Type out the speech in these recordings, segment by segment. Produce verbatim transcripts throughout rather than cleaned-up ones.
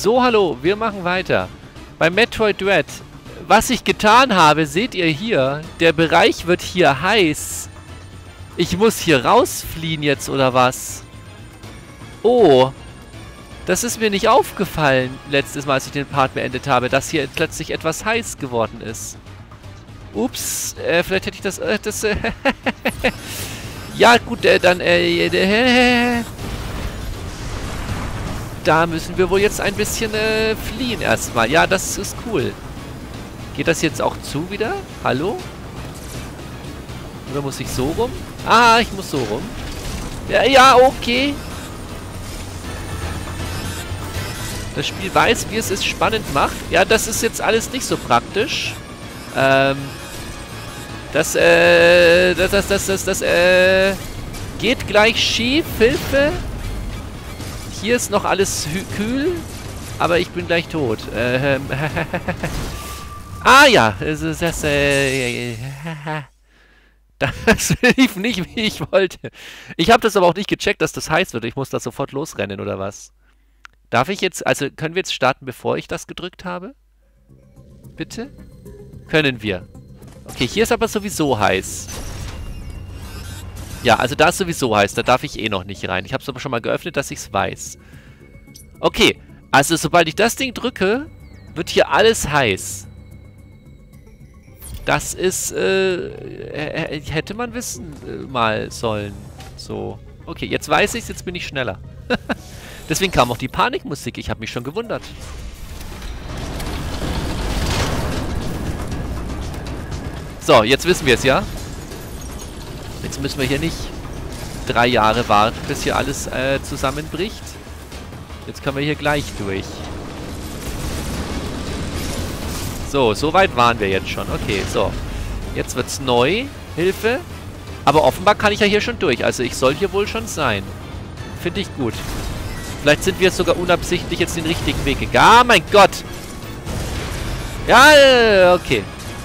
So, hallo, wir machen weiter. Bei Metroid Dread. Was ich getan habe, seht ihr hier. Der Bereich wird hier heiß. Ich muss hier rausfliehen jetzt, oder was? Oh. Das ist mir nicht aufgefallen, letztes Mal, als ich den Part beendet habe, dass hier plötzlich etwas heiß geworden ist. Ups, äh, vielleicht hätte ich das... Äh, das äh, ja, gut, äh, dann... Äh, äh, da müssen wir wohl jetzt ein bisschen äh, fliehen erstmal. Ja, das ist cool. Geht das jetzt auch zu wieder? Hallo? Oder muss ich so rum? Ah, ich muss so rum. Ja, ja, okay. Das Spiel weiß, wie es es spannend macht. Ja, das ist jetzt alles nicht so praktisch. Ähm, das, äh, das, das, das, das, das, äh, geht gleich schief. Hilfe. Hier ist noch alles kühl, aber ich bin gleich tot. Ähm, ah ja, das, das, äh, das lief nicht, wie ich wollte. Ich habe das aber auch nicht gecheckt, dass das heiß wird. Ich muss da sofort losrennen, oder was? Darf ich jetzt, also können wir jetzt starten, bevor ich das gedrückt habe? Bitte? Können wir. Okay, hier ist aber sowieso heiß. Ja, also da ist sowieso heiß, da darf ich eh noch nicht rein. Ich habe es aber schon mal geöffnet, dass ich es weiß. Okay, also sobald ich das Ding drücke, wird hier alles heiß. Das ist, äh, hätte man wissen äh, mal sollen. So. Okay, jetzt weiß ich es, jetzt bin ich schneller. Deswegen kam auch die Panikmusik. Ich habe mich schon gewundert. So, jetzt wissen wir es, ja? Jetzt müssen wir hier nicht drei Jahre warten, bis hier alles äh, zusammenbricht. Jetzt können wir hier gleich durch. So, so weit waren wir jetzt schon. Okay, so. Jetzt wird's neu. Hilfe. Aber offenbar kann ich ja hier schon durch. Also ich soll hier wohl schon sein. Finde ich gut. Vielleicht sind wir sogar unabsichtlich jetzt den richtigen Weg gegangen. Ah, mein Gott! Ja, okay.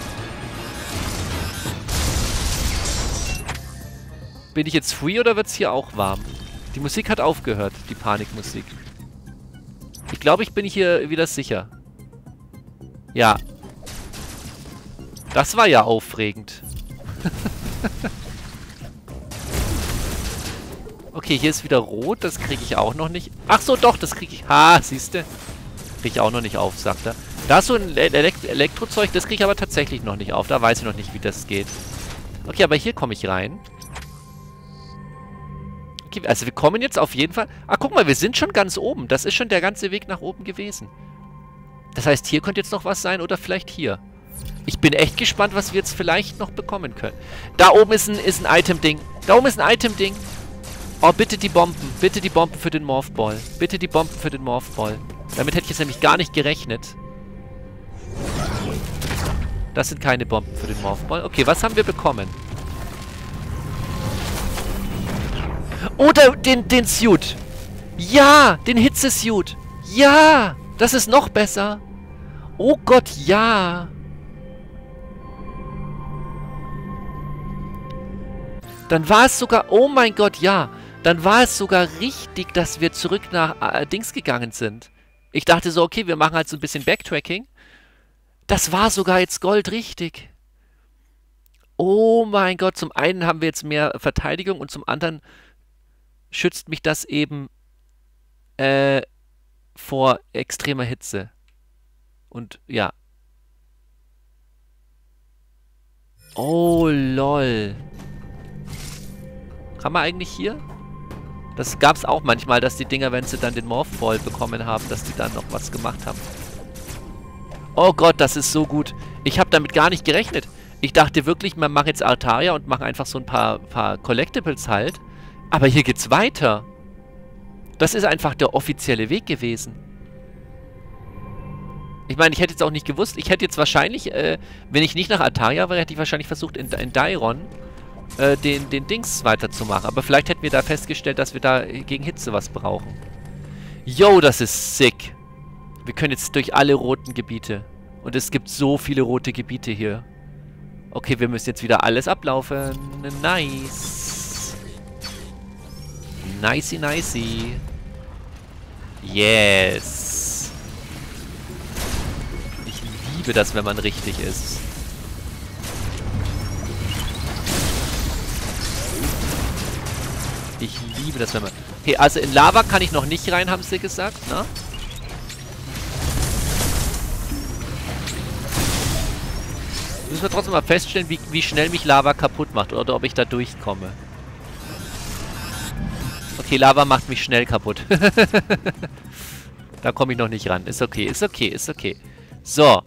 Bin ich jetzt free oder wird es hier auch warm? Die Musik hat aufgehört, die Panikmusik. Ich glaube, ich bin hier wieder sicher. Ja. Das war ja aufregend. Okay, hier ist wieder rot. Das kriege ich auch noch nicht. Ach so, doch, das kriege ich. Ha, siehst du? Kriege ich auch noch nicht auf, sagt er. Da ist so ein Elekt Elektrozeug. Das kriege ich aber tatsächlich noch nicht auf. Da weiß ich noch nicht, wie das geht. Okay, aber hier komme ich rein. Okay, also wir kommen jetzt auf jeden Fall... Ah, guck mal, wir sind schon ganz oben. Das ist schon der ganze Weg nach oben gewesen. Das heißt, hier könnte jetzt noch was sein oder vielleicht hier. Ich bin echt gespannt, was wir jetzt vielleicht noch bekommen können. Da oben ist ein, ist ein Item-Ding. Da oben ist ein Item-Ding. Oh, bitte die Bomben. Bitte die Bomben für den Morphball. Bitte die Bomben für den Morphball. Damit hätte ich jetzt nämlich gar nicht gerechnet. Das sind keine Bomben für den Morphball. Okay, was haben wir bekommen? Oder den, den Suit. Ja, den Hitze-Suit. Ja, das ist noch besser. Oh Gott, ja. Dann war es sogar... Oh mein Gott, ja. Dann war es sogar richtig, dass wir zurück nach äh, Dings gegangen sind. Ich dachte so, okay, wir machen halt so ein bisschen Backtracking. Das war sogar jetzt Gold richtig. Oh mein Gott, zum einen haben wir jetzt mehr Verteidigung und zum anderen schützt mich das eben äh, vor extremer Hitze. Und ja. Oh, lol. Kann man eigentlich hier? Das gab es auch manchmal, dass die Dinger, wenn sie dann den Morphball bekommen haben, dass die dann noch was gemacht haben. Oh Gott, das ist so gut. Ich habe damit gar nicht gerechnet. Ich dachte wirklich, man macht jetzt Altaria und macht einfach so ein paar, paar Collectibles halt. Aber hier geht's weiter. Das ist einfach der offizielle Weg gewesen. Ich meine, ich hätte jetzt auch nicht gewusst. Ich hätte jetzt wahrscheinlich, äh, wenn ich nicht nach Altaria wäre, hätte ich wahrscheinlich versucht, in, in Dairon äh, den, den Dings weiterzumachen. Aber vielleicht hätten wir da festgestellt, dass wir da gegen Hitze was brauchen. Yo, das ist sick. Wir können jetzt durch alle roten Gebiete. Und es gibt so viele rote Gebiete hier. Okay, wir müssen jetzt wieder alles ablaufen. Nice. Nicey, nicey. Yes. liebe das, wenn man richtig ist. Ich liebe das, wenn man... Okay, also in Lava kann ich noch nicht rein, haben sie gesagt, ne? Müssen wir trotzdem mal feststellen, wie, wie schnell mich Lava kaputt macht oder ob ich da durchkomme. Okay, Lava macht mich schnell kaputt. Da komme ich noch nicht ran. Ist okay, ist okay, ist okay. So.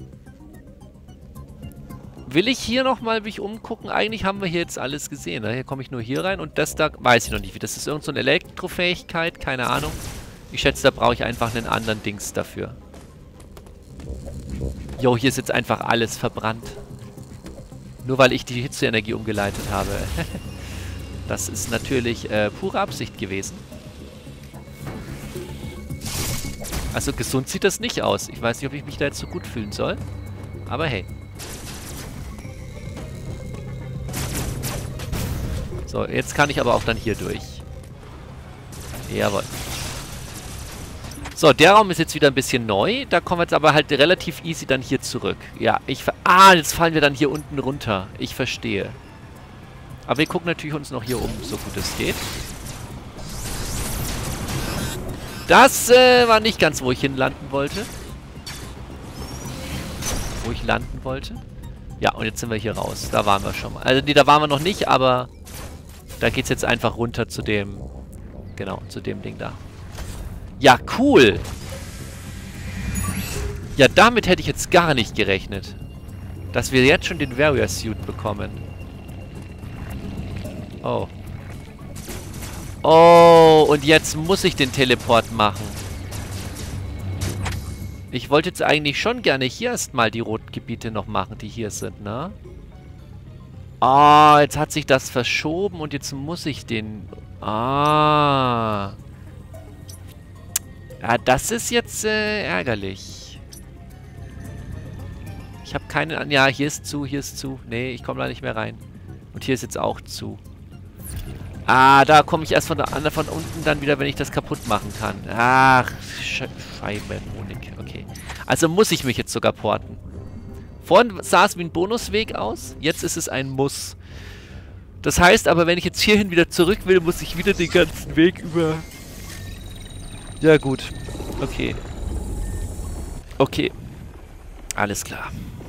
Will ich hier nochmal mich umgucken? Eigentlich haben wir hier jetzt alles gesehen. Ne? Hier komme ich nur hier rein und das da weiß ich noch nicht. Das ist irgend so eine Elektrofähigkeit, keine Ahnung. Ich schätze, da brauche ich einfach einen anderen Dings dafür. Jo, hier ist jetzt einfach alles verbrannt. Nur weil ich die Hitzeenergie umgeleitet habe. Das ist natürlich äh, pure Absicht gewesen. Also gesund sieht das nicht aus. Ich weiß nicht, ob ich mich da jetzt so gut fühlen soll. Aber hey. So, jetzt kann ich aber auch dann hier durch. Jawohl. So, der Raum ist jetzt wieder ein bisschen neu. Da kommen wir jetzt aber halt relativ easy dann hier zurück. Ja, ich ver... Ah, jetzt fallen wir dann hier unten runter. Ich verstehe. Aber wir gucken natürlich uns noch hier um, so gut es geht. Das äh, war nicht ganz, wo ich hinlanden wollte. Wo ich landen wollte. Ja, und jetzt sind wir hier raus. Da waren wir schon mal. Also, nee, da waren wir noch nicht, aber... Da geht's jetzt einfach runter zu dem... Genau, zu dem Ding da. Ja, cool! Ja, damit hätte ich jetzt gar nicht gerechnet. Dass wir jetzt schon den Warrior Suit bekommen. Oh. Oh, und jetzt muss ich den Teleport machen. Ich wollte jetzt eigentlich schon gerne hier erstmal die roten Gebiete noch machen, die hier sind, ne? Ah, oh, jetzt hat sich das verschoben und jetzt muss ich den... Ah. Ja, das ist jetzt äh, ärgerlich. Ich habe keine... Ja, hier ist zu, hier ist zu. Nee, ich komme da nicht mehr rein. Und hier ist jetzt auch zu. Ah, da komme ich erst von, der, von unten dann wieder, wenn ich das kaputt machen kann. Ach, Sch Scheibenhonig. Okay. Also muss ich mich jetzt sogar porten. Vorhin sah es wie ein Bonusweg aus. Jetzt ist es ein Muss. Das heißt aber, wenn ich jetzt hierhin wieder zurück will, muss ich wieder den ganzen Weg über... Ja, gut. Okay. Okay. Alles klar.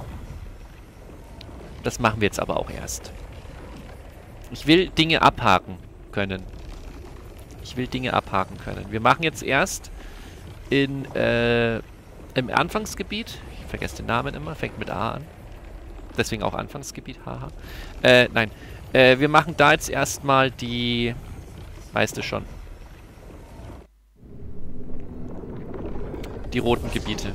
Das machen wir jetzt aber auch erst. Ich will Dinge abhaken können. Ich will Dinge abhaken können. Wir machen jetzt erst in, äh, im Anfangsgebiet. Ich vergesse den Namen immer. Fängt mit A an. Deswegen auch Anfangsgebiet. Haha. Äh, nein. Äh, wir machen da jetzt erstmal die... Weißt du schon. Die roten Gebiete.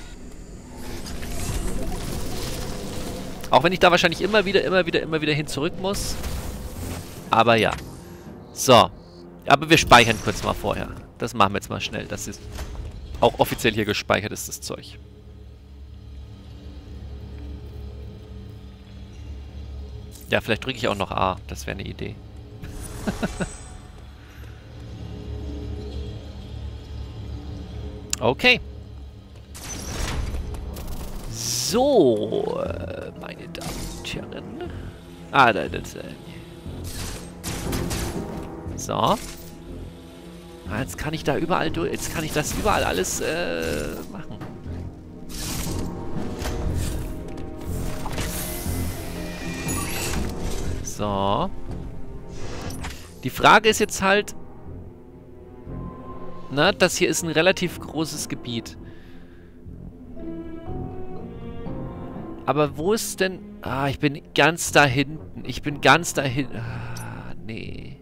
Auch wenn ich da wahrscheinlich immer wieder, immer wieder, immer wieder hin zurück muss. Aber ja. So. Aber wir speichern kurz mal vorher. Das machen wir jetzt mal schnell. Das ist auch offiziell hier gespeichert ist, das Zeug. Ja, vielleicht drücke ich auch noch A. Das wäre eine Idee. Okay. So, äh, meine Damen und Herren. Ah, da, das, äh. So. Ah, jetzt kann ich da überall durch. Jetzt kann ich das überall alles äh, machen. So. Die Frage ist jetzt halt... Na, das hier ist ein relativ großes Gebiet. Aber wo ist denn... Ah, ich bin ganz da hinten. Ich bin ganz da hinten. Ah, nee.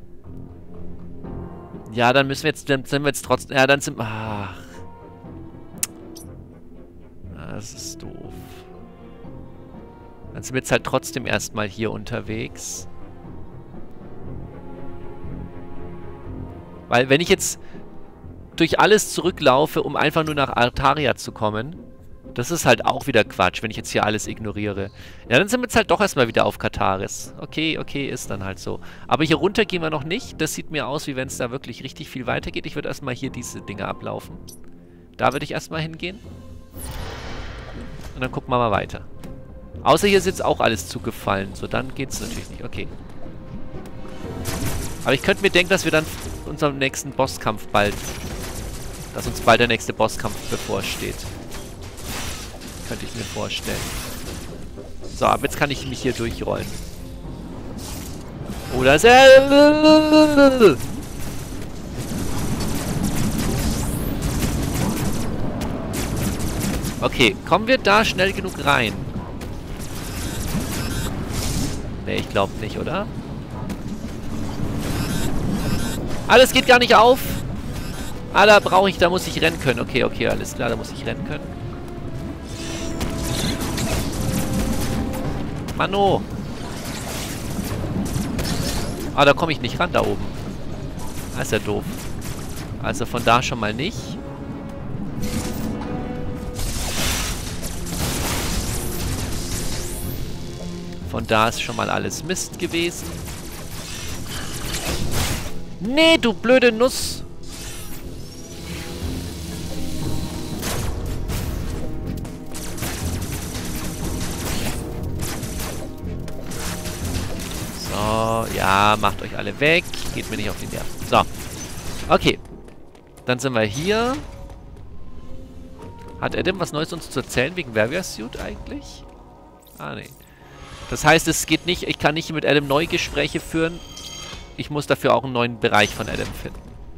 Ja, dann müssen wir jetzt... Dann sind wir jetzt trotzdem... Ja, dann sind... Ach. Das ist doof. Dann sind wir jetzt halt trotzdem erstmal hier unterwegs. Weil wenn ich jetzt durch alles zurücklaufe, um einfach nur nach Altaria zu kommen, das ist halt auch wieder Quatsch, wenn ich jetzt hier alles ignoriere. Ja, dann sind wir jetzt halt doch erstmal wieder auf Kataris. Okay, okay, ist dann halt so. Aber hier runter gehen wir noch nicht. Das sieht mir aus, wie wenn es da wirklich richtig viel weitergeht. Ich würde erstmal hier diese Dinge ablaufen. Da würde ich erstmal hingehen. Und dann gucken wir mal weiter. Außer hier ist jetzt auch alles zugefallen. So, dann geht's natürlich nicht. Okay. Aber ich könnte mir denken, dass wir dann unserem nächsten Bosskampf bald... Dass uns bald der nächste Bosskampf bevorsteht. Könnte ich mir vorstellen. So, aber jetzt kann ich mich hier durchrollen. Oder sehr... Okay, kommen wir da schnell genug rein? Ne, ich glaube nicht, oder? Alles geht gar nicht auf. Ah, da brauche ich, da muss ich rennen können. Okay, okay, alles klar, da muss ich rennen können. Mano. Ah, da komme ich nicht ran, da oben. Das ist ja doof. Also von da schon mal nicht. Von da ist schon mal alles Mist gewesen. Nee, du blöde Nuss. So, ja, macht euch alle weg. Geht mir nicht auf die Nerven. So. Okay. Dann sind wir hier. Hat Adam was Neues uns zu erzählen wegen Warrior Suit eigentlich? Ah, nee. Das heißt, es geht nicht, ich kann nicht mit Adam neue Gespräche führen. Ich muss dafür auch einen neuen Bereich von Adam finden.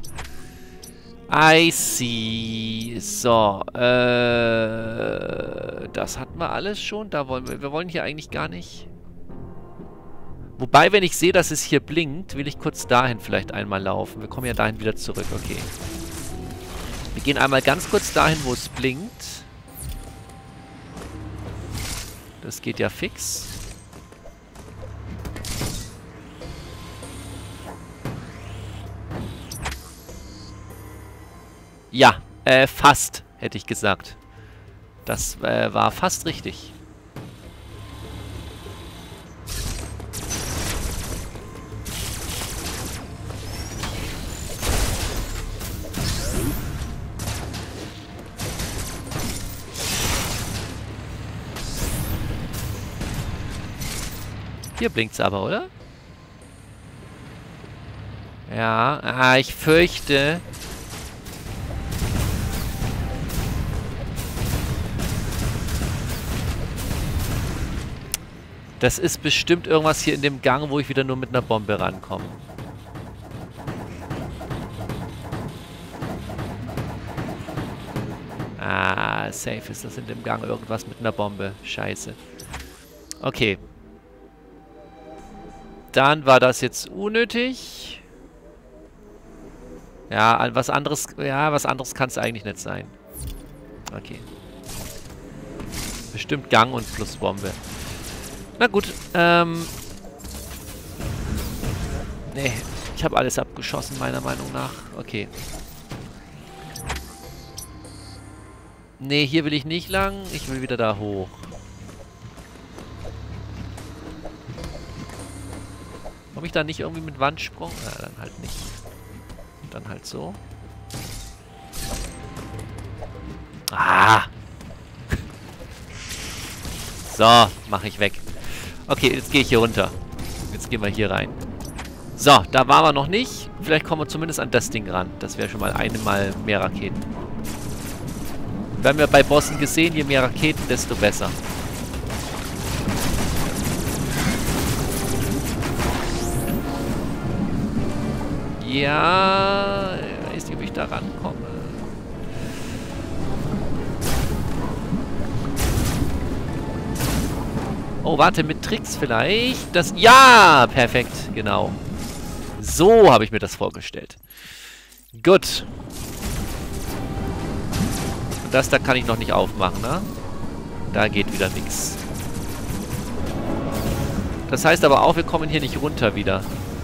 I see. So, äh... das hatten wir alles schon. Da wollen wir, wir wollen hier eigentlich gar nicht... Wobei, wenn ich sehe, dass es hier blinkt, will ich kurz dahin vielleicht einmal laufen. Wir kommen ja dahin wieder zurück, okay. Wir gehen einmal ganz kurz dahin, wo es blinkt. Das geht ja fix. Ja, äh, fast, hätte ich gesagt. Das äh, war fast richtig. Hier blinkt's aber, oder? Ja, ah, ich fürchte... Das ist bestimmt irgendwas hier in dem Gang, wo ich wieder nur mit einer Bombe rankomme. Ah, safe ist das in dem Gang irgendwas mit einer Bombe. Scheiße. Okay. Dann war das jetzt unnötig. Ja, was anderes, ja, was anderes kann es eigentlich nicht sein. Okay. Bestimmt Gang und plus Bombe. Na gut, ähm... nee, ich habe alles abgeschossen, meiner Meinung nach. Okay. Nee, hier will ich nicht lang. Ich will wieder da hoch. Komme ich da nicht irgendwie mit Wandsprung? Ja, dann halt nicht. Und dann halt so. Ah! So, mache ich weg. Okay, jetzt gehe ich hier runter. Jetzt gehen wir hier rein. So, da waren wir noch nicht. Vielleicht kommen wir zumindest an das Ding ran. Das wäre schon mal eine mal mehr Raketen. Wir haben ja bei Bossen gesehen, je mehr Raketen, desto besser. Ja, ich weiß nicht, ob ich da rankomme. Oh, warte, mit Tricks vielleicht? Das, ja, perfekt, genau. So habe ich mir das vorgestellt. Gut. Und das da kann ich noch nicht aufmachen, ne? Da geht wieder nichts. Das heißt aber auch, wir kommen hier nicht runter wieder.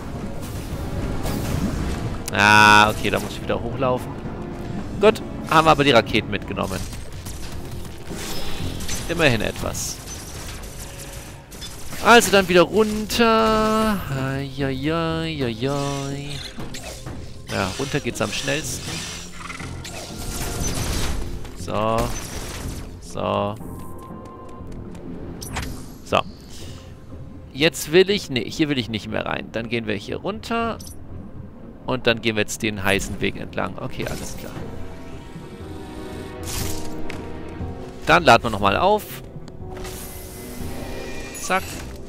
Ah, okay, da muss ich wieder hochlaufen. Gut, haben wir aber die Raketen mitgenommen. Immerhin etwas. Also dann wieder runter. Eieieiei. Ja, runter geht's am schnellsten. So. So. Jetzt will ich... Nee, hier will ich nicht mehr rein. Dann gehen wir hier runter. Und dann gehen wir jetzt den heißen Weg entlang. Okay, alles klar. Dann laden wir nochmal auf. Zack.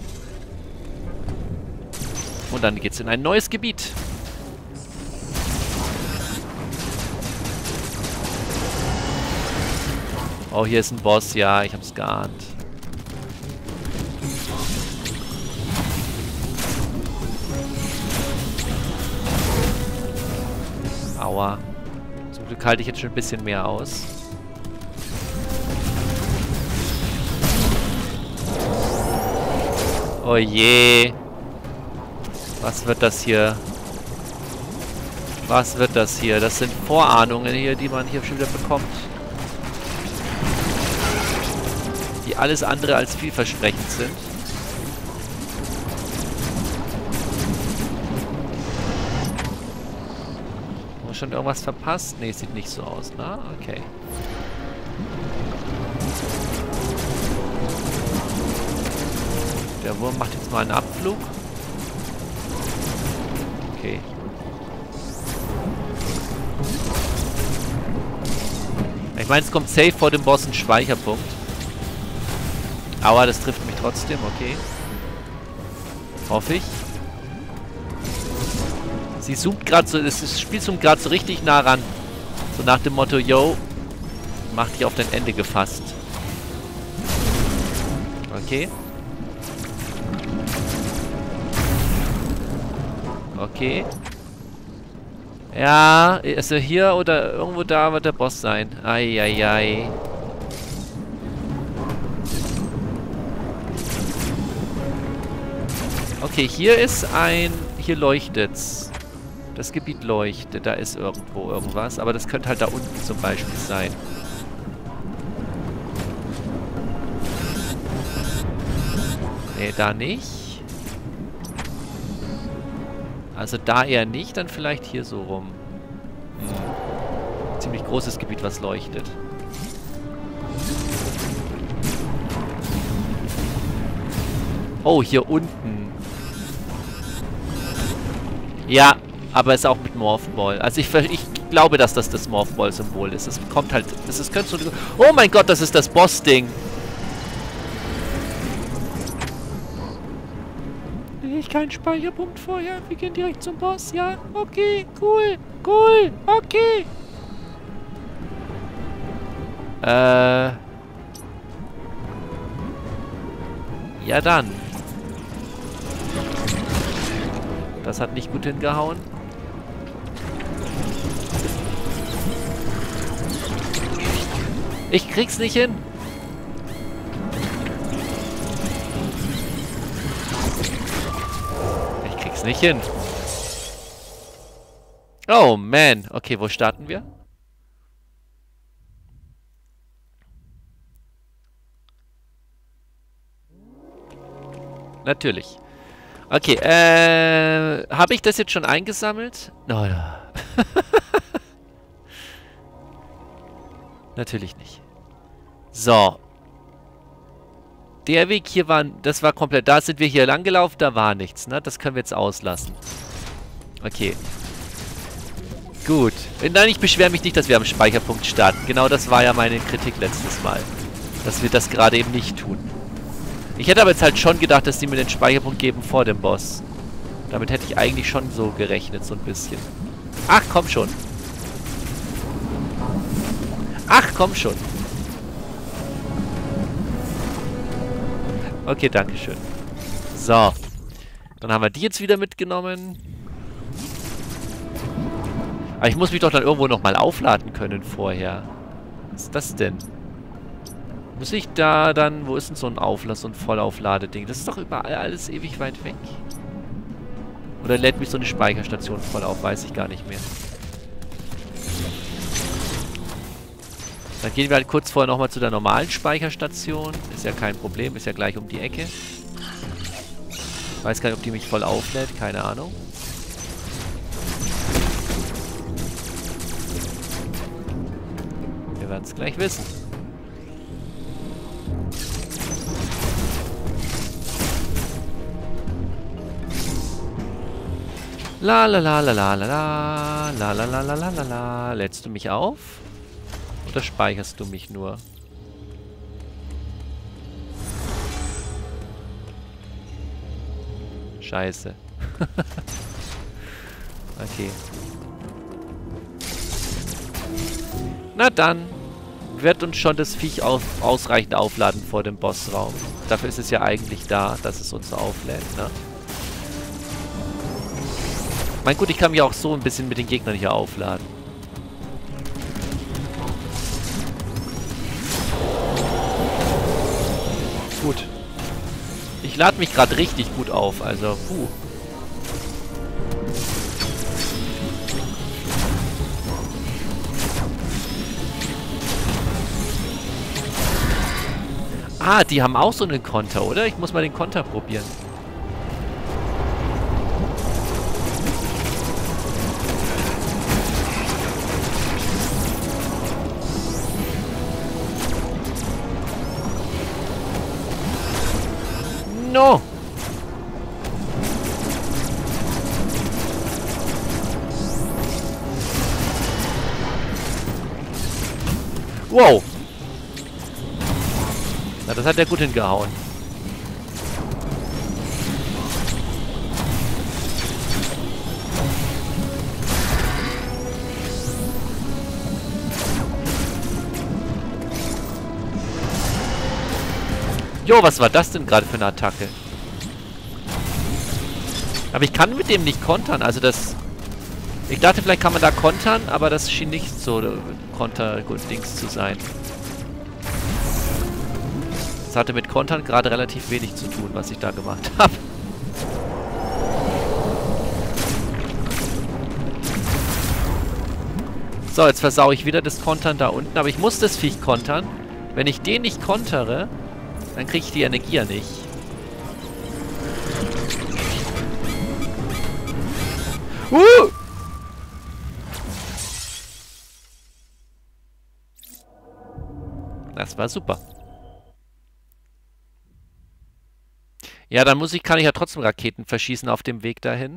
Und dann geht's in ein neues Gebiet. Oh, hier ist ein Boss. Ja, ich hab's geahnt. Aua. Zum Glück halte ich jetzt schon ein bisschen mehr aus. Oh je. Was wird das hier? Was wird das hier? Das sind Vorahnungen hier, die man hier schon wieder bekommt. Die alles andere als vielversprechend sind. Haben wir schon irgendwas verpasst? Ne, sieht nicht so aus, ne? Okay. Der Wurm macht jetzt mal einen Abflug. Okay. Ich meine, es kommt safe vor dem Boss ein Speicherpunkt. Aber das trifft mich trotzdem, okay. Hoffe ich. Sie zoomt gerade so, das Spiel zoomt gerade so richtig nah ran. So nach dem Motto, yo, mach dich auf dein Ende gefasst. Okay. Okay. Ja, ist er hier oder irgendwo da wird der Boss sein. Eieiei. Okay, hier ist ein... Hier leuchtet's. Das Gebiet leuchtet. Da ist irgendwo irgendwas. Aber das könnte halt da unten zum Beispiel sein. Nee, da nicht. Also da eher nicht, dann vielleicht hier so rum. Hm. Ziemlich großes Gebiet, was leuchtet. Oh, hier unten. Ja, aber ist auch mit Morphball. Also ich, ich glaube, dass das das Morphball-Symbol ist. Es kommt halt... Das ist, könnte so... Oh mein Gott, das ist das Boss-Ding. Ich keinen Speicherpunkt vorher. Wir gehen direkt zum Boss. Ja, okay, cool, cool, okay. Äh. Ja dann. Das hat nicht gut hingehauen. Ich krieg's nicht hin. Ich krieg's nicht hin. Oh man. Okay, wo starten wir? Natürlich. Okay, äh... habe ich das jetzt schon eingesammelt? No, no. Natürlich nicht. So. Der Weg hier war... Das war komplett... Da sind wir hier lang gelaufen, da war nichts, ne? Das können wir jetzt auslassen. Okay. Gut. Nein, ich beschwere mich nicht, dass wir am Speicherpunkt starten. Genau das war ja meine Kritik letztes Mal. Dass wir das gerade eben nicht tun. Ich hätte aber jetzt halt schon gedacht, dass die mir den Speicherpunkt geben vor dem Boss. Damit hätte ich eigentlich schon so gerechnet, so ein bisschen. Ach, komm schon. Ach, komm schon. Okay, danke schön. So. Dann haben wir die jetzt wieder mitgenommen. Aber ich muss mich doch dann irgendwo nochmal aufladen können vorher. Was ist das denn? Muss ich da dann... Wo ist denn so ein Auflass- und Vollaufladeding? Das ist doch überall alles ewig weit weg. Oder lädt mich so eine Speicherstation voll auf? Weiß ich gar nicht mehr. Dann gehen wir halt kurz vorher nochmal zu der normalen Speicherstation. Ist ja kein Problem. Ist ja gleich um die Ecke. Weiß gar nicht, ob die mich voll auflädt. Keine Ahnung. Wir werden es gleich wissen. La la la la la la la la la la la la la la. Lädst du mich auf? Oder speicherst du mich nur? Scheiße. Okay. Na dann. Wird uns schon das Viech auf, ausreichend aufladen vor dem Bossraum. Dafür ist es ja eigentlich da, dass es uns auflädt, ne? Mein gut, ich kann mich auch so ein bisschen mit den Gegnern hier aufladen. Gut. Ich lade mich gerade richtig gut auf, also puh. Ah, die haben auch so einen Konter, oder? Ich muss mal den Konter probieren. No! Wow! Na, das hat er gut hingehauen. Jo, was war das denn gerade für eine Attacke? Aber ich kann mit dem nicht kontern, also das... Ich dachte, vielleicht kann man da kontern, aber das schien nicht so Konter-Dings zu sein. Das hatte mit Kontern gerade relativ wenig zu tun, was ich da gemacht habe. So, jetzt versaue ich wieder das Kontern da unten, aber ich muss das Viech kontern. Wenn ich den nicht kontere, dann kriege ich die Energie ja nicht. Uh! Das war super. Ja, dann muss ich, kann ich ja trotzdem Raketen verschießen auf dem Weg dahin.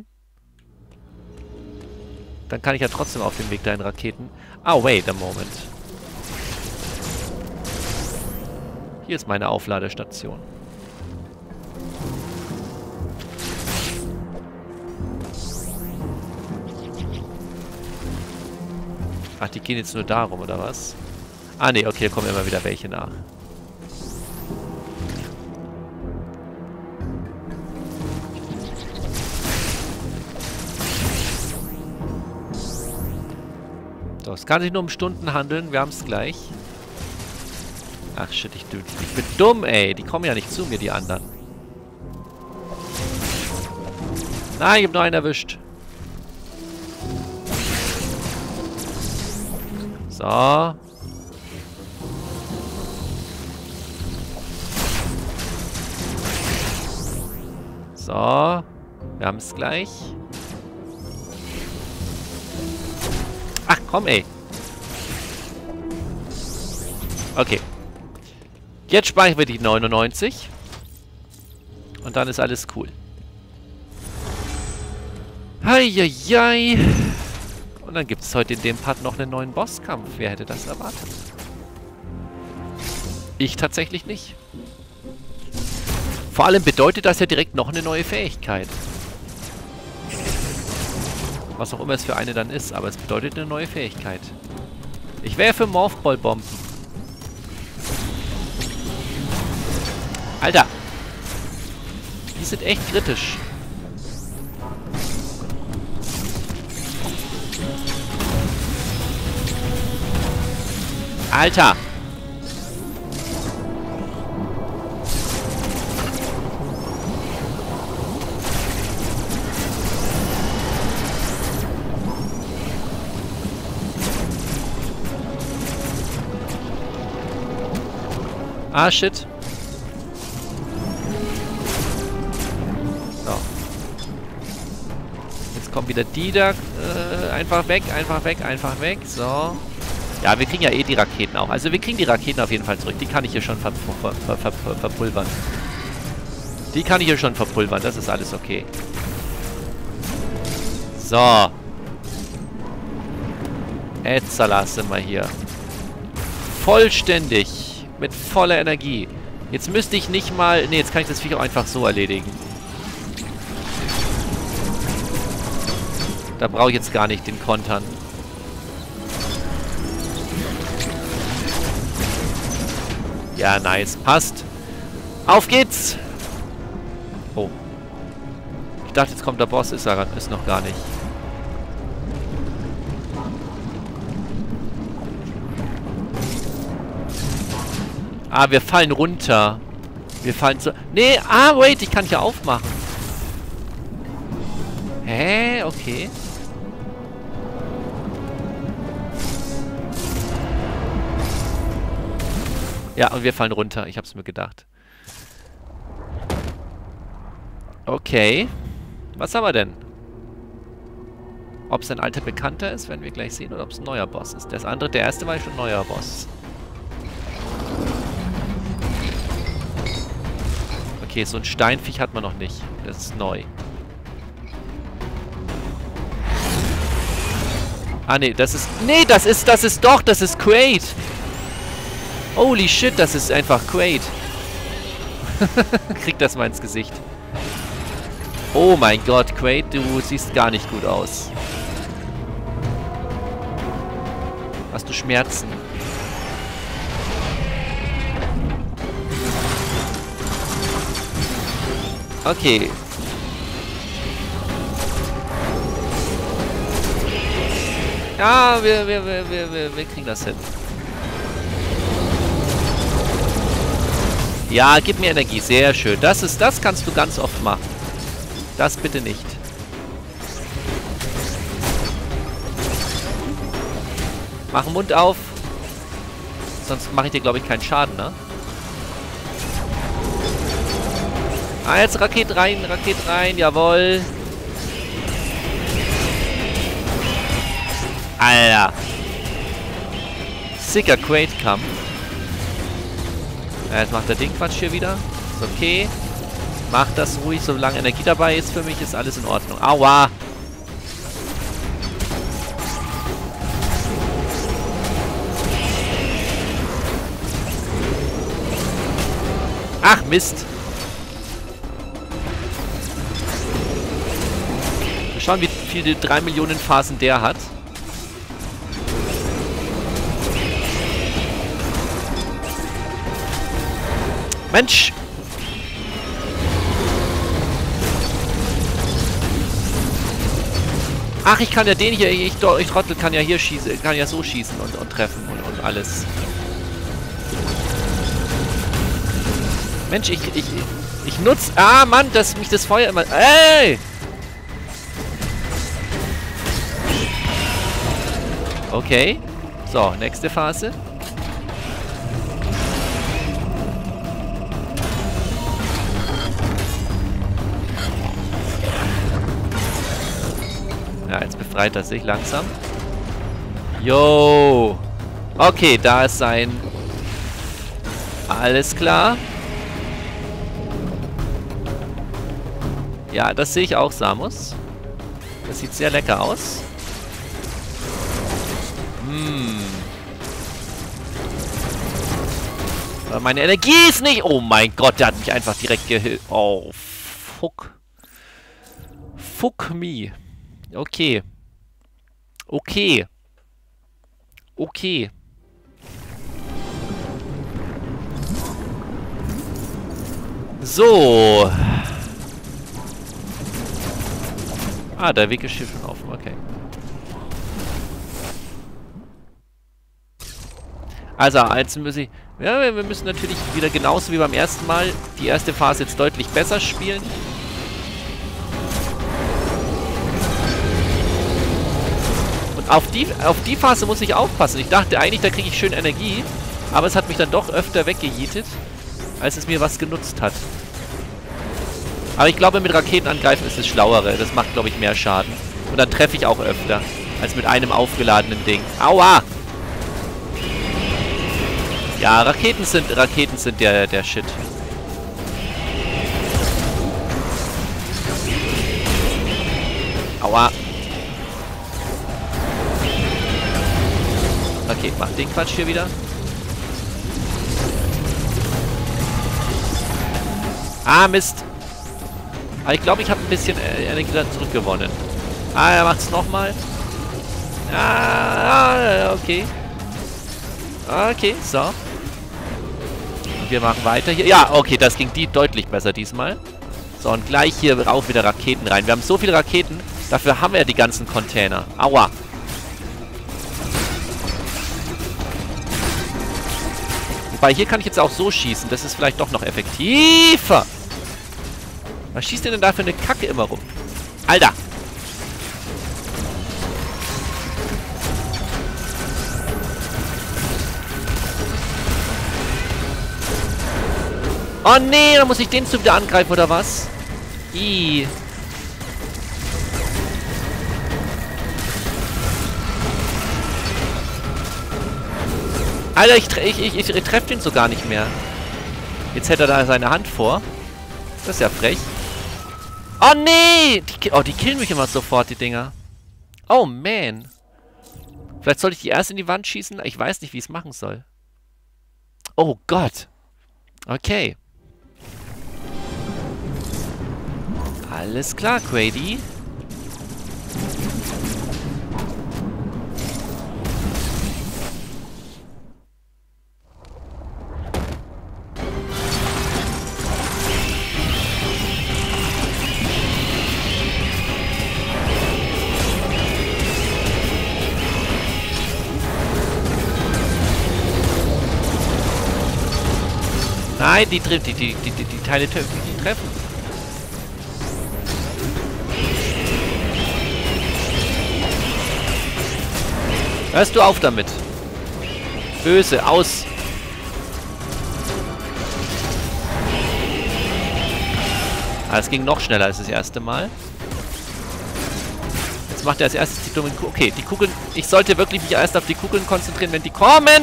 Dann kann ich ja trotzdem auf dem Weg dahin Raketen... Ah, wait a moment. Hier ist meine Aufladestation. Ach, die gehen jetzt nur darum, oder was? Ah, nee, okay, da kommen immer wieder welche nach. So, es kann sich nur um Stunden handeln. Wir haben es gleich. Ach, shit, ich, ich bin dumm, ey. Die kommen ja nicht zu mir, die anderen. Nein, ich hab nur einen erwischt. So. So. Wir haben es gleich. Ach, komm, ey. Okay. Jetzt speichern wir die neunundneunzig. Und dann ist alles cool. Heieiei. Und dann gibt es heute in dem Part noch einen neuen Bosskampf. Wer hätte das erwartet? Ich tatsächlich nicht. Vor allem bedeutet das ja direkt noch eine neue Fähigkeit. Was auch immer es für eine dann ist, aber es bedeutet eine neue Fähigkeit. Ich wäre für Morphball-Bomben. Alter! Die sind echt kritisch. Alter! Ah, shit. So. Jetzt kommen wieder die da. Äh, einfach weg, einfach weg, einfach weg. So. Ja, wir kriegen ja eh die Raketen auch. Also wir kriegen die Raketen auf jeden Fall zurück. Die kann ich hier schon ver ver ver ver ver verpulvern. Die kann ich hier schon verpulvern. Das ist alles okay. So. Etzala sind wir hier. Vollständig. Mit voller Energie. Jetzt müsste ich nicht mal... Ne, jetzt kann ich das Viech auch einfach so erledigen. Da brauche ich jetzt gar nicht den Kontern. Ja, nice. Passt. Auf geht's! Oh. Ich dachte, jetzt kommt der Boss. Ist er ist noch gar nicht. Ah, wir fallen runter. Wir fallen zu... Nee, ah, wait, ich kann hier aufmachen. Hä? Okay. Ja, und wir fallen runter. Ich hab's mir gedacht. Okay. Was haben wir denn? Ob es ein alter Bekannter ist, werden wir gleich sehen, oder ob es ein neuer Boss ist. Das andere, der erste war schon ein neuer Boss. Okay, so ein Steinviech hat man noch nicht. Das ist neu. Ah, nee, das ist... Nee, das ist... Das ist doch... Das ist Quaid. Holy shit, das ist einfach Quaid. Krieg das mal ins Gesicht. Oh mein Gott, Quaid, du siehst gar nicht gut aus. Hast du Schmerzen? Okay. Ja, wir, wir, wir, wir, wir, wir kriegen das hin. Ja, gib mir Energie. Sehr schön. Das ist, das kannst du ganz oft machen. Das bitte nicht. Mach den Mund auf. Sonst mache ich dir, glaube ich, keinen Schaden, ne? Ah, jetzt Raket rein, Raket rein, jawohl. Alter. Sicker Quaid-Kampf. Ja, jetzt macht der Ding Quatsch hier wieder. Ist okay. Mach das ruhig, solange Energie dabei ist. Für mich ist alles in Ordnung. Aua. Ach, Mist. Wir schauen, wie viele drei Millionen Phasen der hat. Mensch! Ach, ich kann ja den hier, ich, ich Trottel kann ja hier schießen, kann ja so schießen und, und treffen und, und alles. Mensch, ich, ich, ich nutze... Ah, Mann, dass mich das Feuer immer... Ey! Okay. So, nächste Phase. Ja, jetzt befreit er sich langsam. Yo! Okay, da ist sein... Alles klar. Ja, das sehe ich auch, Samus. Das sieht sehr lecker aus. Hm. Aber meine Energie ist nicht... Oh mein Gott, der hat mich einfach direkt gehilft. Oh, fuck. Fuck me. Okay. Okay. Okay. So. Ah, der Weg ist hier schon offen. Okay. Also, als müssen ich... Ja, wir müssen natürlich wieder genauso wie beim ersten Mal die erste Phase jetzt deutlich besser spielen. Und auf die, auf die Phase muss ich aufpassen. Ich dachte eigentlich, da kriege ich schön Energie. Aber es hat mich dann doch öfter weggejietet, als es mir was genutzt hat. Aber ich glaube, mit Raketen angreifen ist das Schlauere. Das macht, glaube ich, mehr Schaden. Und dann treffe ich auch öfter, als mit einem aufgeladenen Ding. Aua! Ja, Raketen sind, Raketen sind der, der Shit. Aua. Okay, mach den Quatsch hier wieder. Ah, Mist. Aber ich glaube, ich habe ein bisschen äh, Energie dann zurückgewonnen. Ah, er macht es nochmal. Ah, okay. Okay, so. Und wir machen weiter hier. Ja, okay, das ging die deutlich besser diesmal. So, und gleich hier rauf wieder Raketen rein. Wir haben so viele Raketen, dafür haben wir ja die ganzen Container. Aua. Wobei, hier kann ich jetzt auch so schießen. Das ist vielleicht doch noch effektiver. Was schießt ihr denn da für eine Kacke immer rum? Alter! Oh nee, dann muss ich den zu wieder angreifen, oder was? Ih. Alter, ich, tre ich, ich, ich treffe den so gar nicht mehr. Jetzt hätte er da seine Hand vor. Das ist ja frech. Oh nee! Die, oh, die killen mich immer sofort, die Dinger. Oh man. Vielleicht sollte ich die erst in die Wand schießen? Ich weiß nicht, wie ich es machen soll. Oh Gott. Okay. Alles klar, Grady. Nein, die trifft die, die, die, die, die Teile dürfen nicht treffen. Hörst du auf damit? Böse, aus. Ah, es ging noch schneller als das erste Mal. Jetzt macht er als erstes die dummen Kugeln. Okay, die Kugeln. Ich sollte wirklich mich erst auf die Kugeln konzentrieren, wenn die kommen.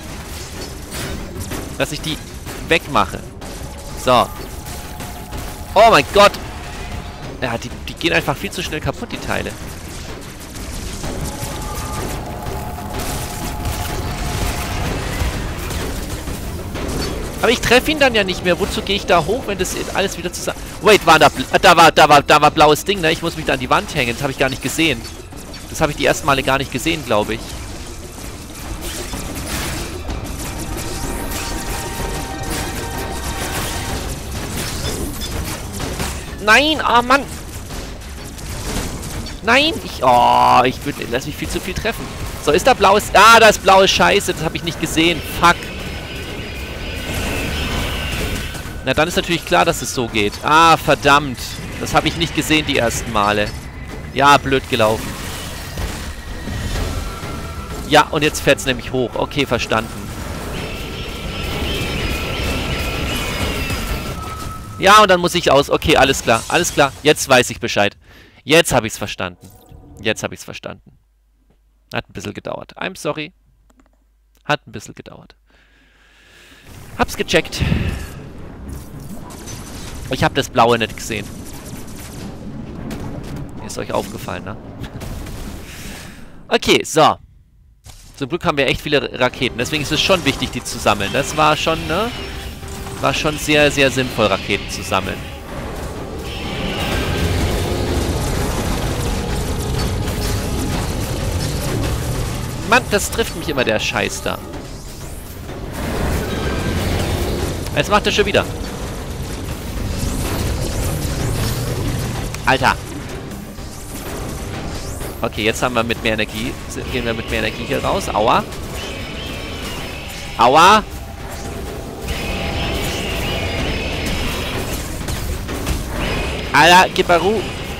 Dass ich die wegmache. So. Oh mein Gott. Ja, die, die gehen einfach viel zu schnell kaputt, die Teile. Aber ich treffe ihn dann ja nicht mehr. Wozu gehe ich da hoch, wenn das alles wieder zusammen... Wait, war da, da war, da war, da war blaues Ding, ne? Ich muss mich da an die Wand hängen. Das habe ich gar nicht gesehen. Das habe ich die ersten Male gar nicht gesehen, glaube ich. Nein, oh Mann. Nein, ich, oh, ich würde, lass mich viel zu viel treffen. So, ist da blaues, ah, da ist blaues Scheiße, das habe ich nicht gesehen. Fuck. Na, dann ist natürlich klar, dass es so geht. Ah, verdammt. Das habe ich nicht gesehen die ersten Male. Ja, blöd gelaufen. Ja, und jetzt fährt es nämlich hoch. Okay, verstanden. Ja, und dann muss ich aus. Okay, alles klar. Alles klar. Jetzt weiß ich Bescheid. Jetzt habe ich es verstanden. Jetzt habe ich es verstanden. Hat ein bisschen gedauert. I'm sorry. Hat ein bisschen gedauert. Hab's gecheckt. Ich habe das Blaue nicht gesehen. Ist euch aufgefallen, ne? Okay, so. Zum Glück haben wir echt viele Raketen. Deswegen ist es schon wichtig, die zu sammeln. Das war schon, ne? War schon sehr, sehr sinnvoll, Raketen zu sammeln. Mann, das trifft mich immer, der Scheiß da. Jetzt macht er schon wieder. Alter. Okay, jetzt haben wir mit mehr Energie. Gehen wir mit mehr Energie hier raus. Aua. Aua. Alter, Gibbaru.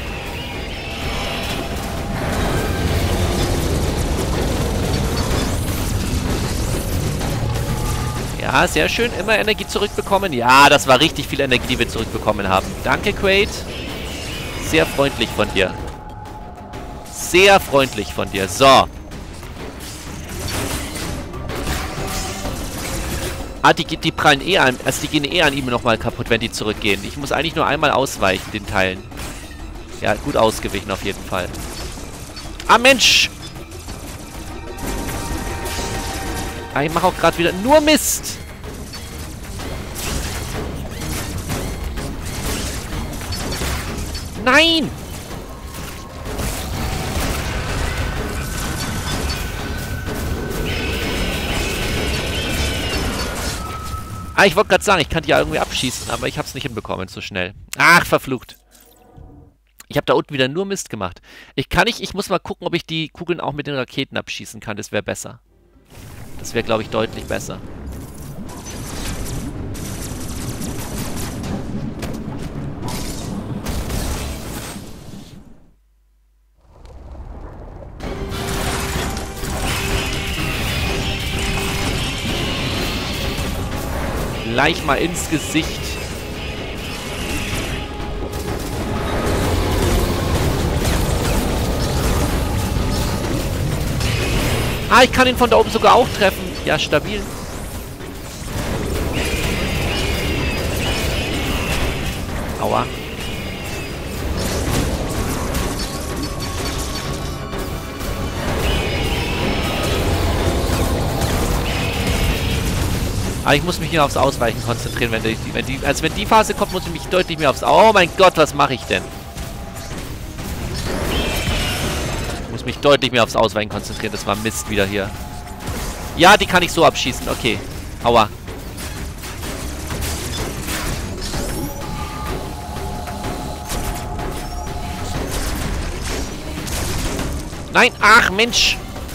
Ja, sehr schön. Immer Energie zurückbekommen. Ja, das war richtig viel Energie, die wir zurückbekommen haben. Danke, Quaid. Sehr freundlich von dir. Sehr freundlich von dir. So. Ah, die, die prallen eh an. Also die gehen eh an ihm nochmal kaputt, wenn die zurückgehen. Ich muss eigentlich nur einmal ausweichen, den Teilen. Ja, gut ausgewichen auf jeden Fall. Ah, Mensch! Ah, ich mache auch gerade wieder nur Mist. Nein! Ah, ich wollte gerade sagen, ich kann die ja irgendwie abschießen, aber ich habe es nicht hinbekommen so schnell. Ach, verflucht. Ich habe da unten wieder nur Mist gemacht. Ich kann nicht, ich muss mal gucken, ob ich die Kugeln auch mit den Raketen abschießen kann. Das wäre besser. Das wäre, glaube ich, deutlich besser. Gleich mal ins Gesicht. Ah, ich kann ihn von da oben sogar auch treffen. Ja, stabil. Aua. Aber ich muss mich hier aufs Ausweichen konzentrieren, wenn die, wenn die, also wenn die Phase kommt, muss ich mich deutlich mehr aufs... Oh mein Gott, was mache ich denn? Ich muss mich deutlich mehr aufs Ausweichen konzentrieren. Das war Mist wieder hier. Ja, die kann ich so abschießen. Okay. Aua. Nein, ach Mensch.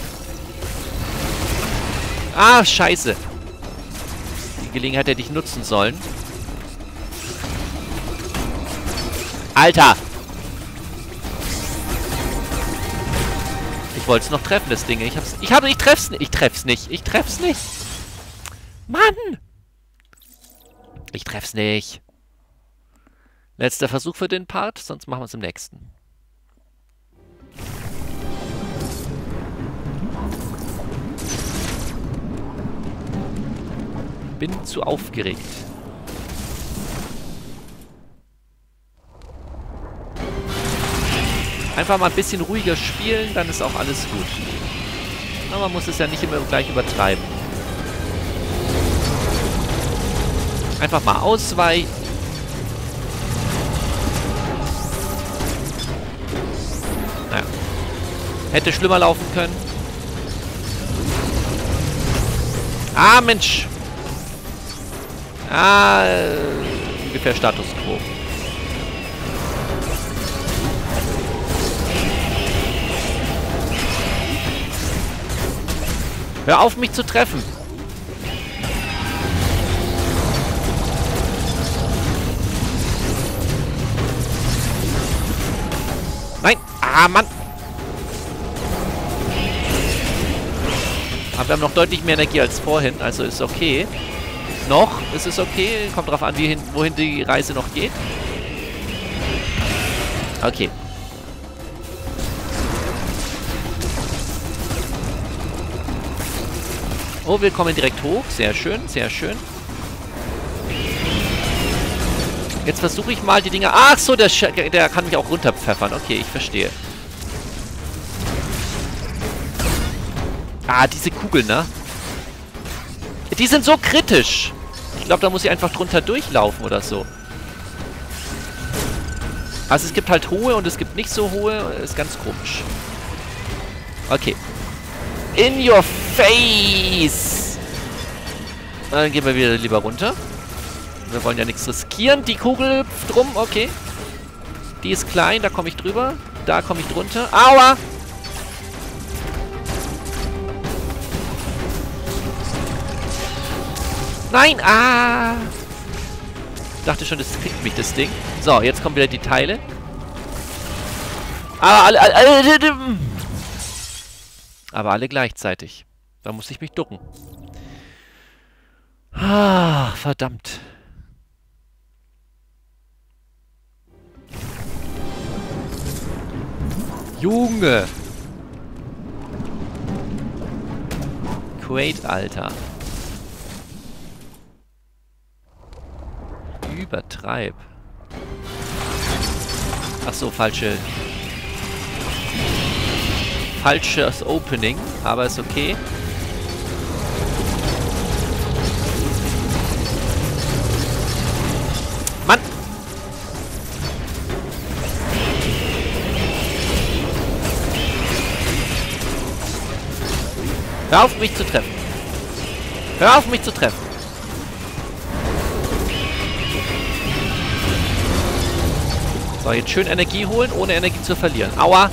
Ah, scheiße. Die Gelegenheit hätte ich nutzen sollen. Alter! Ich wollte es noch treffen, das Ding. Ich hab's. Ich habe. Ich treff's nicht. Ich treff's nicht. Ich treff's nicht. Mann! Ich treff's nicht. Letzter Versuch für den Part, sonst machen wir es im nächsten. Bin zu aufgeregt. Einfach mal ein bisschen ruhiger spielen, dann ist auch alles gut. Aber man muss es ja nicht immer gleich übertreiben. Einfach mal ausweichen. Naja. Hätte schlimmer laufen können. Ah, Mensch! Ah, äh, ungefähr Status Quo. Hör auf, mich zu treffen. Nein. Ah, Mann. Aber wir haben noch deutlich mehr Energie als vorhin, also ist okay. Noch ist es okay. Kommt drauf an, wie hin, wohin die Reise noch geht. Okay. Oh, wir kommen direkt hoch. Sehr schön, sehr schön. Jetzt versuche ich mal die Dinger... Ach so, der, Sch der kann mich auch runterpfeffern. Okay, ich verstehe. Ah, diese Kugeln, ne? Die sind so kritisch. Ich glaube, da muss ich einfach drunter durchlaufen oder so. Also es gibt halt hohe und es gibt nicht so hohe. Ist ganz komisch. Okay. In your face! Dann gehen wir wieder lieber runter. Wir wollen ja nichts riskieren. Die Kugel hüpft rum, okay. Die ist klein, da komme ich drüber. Da komme ich drunter. Aua! Nein! Ah! Ich dachte schon, das kriegt mich, das Ding. So, jetzt kommen wieder die Teile. Aber alle, alle, alle, aber alle gleichzeitig. Da muss ich mich ducken. Ah, verdammt. Junge! Quaid, Alter. Übertreib. Ach so, falsche... Falsches Opening, aber ist okay. Hör auf, mich zu treffen. Hör auf, mich zu treffen. So, jetzt schön Energie holen, ohne Energie zu verlieren. Aua.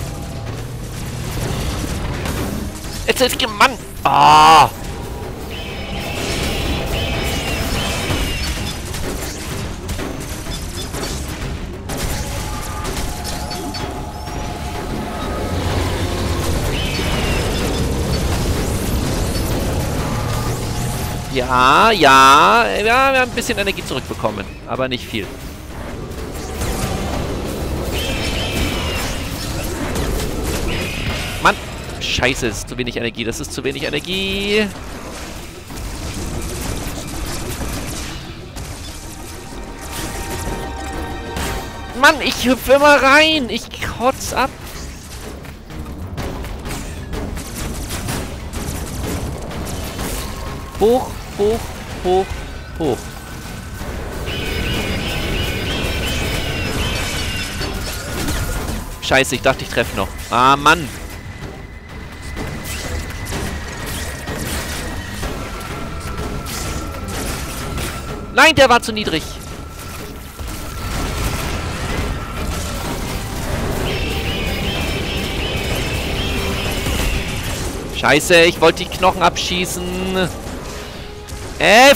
Jetzt ist Mann. Ah. Ja, ja. Ja, wir haben ein bisschen Energie zurückbekommen. Aber nicht viel. Mann. Scheiße, es ist zu wenig Energie. Das ist zu wenig Energie. Mann, ich hüpfe immer rein. Ich kotz ab. Hoch, hoch, hoch, hoch. Scheiße, ich dachte, ich treffe noch. Ah, Mann. Nein, der war zu niedrig. Scheiße, ich wollte die Knochen abschießen. F!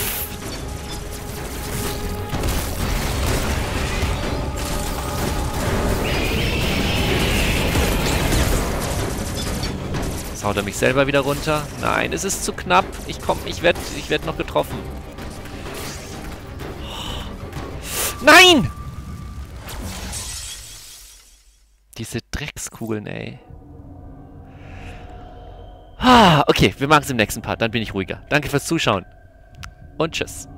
Jetzt haut er mich selber wieder runter. Nein, es ist zu knapp. Ich komm, ich werde ich werd noch getroffen. Nein! Diese Dreckskugeln, ey. Ah, okay, wir machen es im nächsten Part. Dann bin ich ruhiger. Danke fürs Zuschauen. Und tschüss.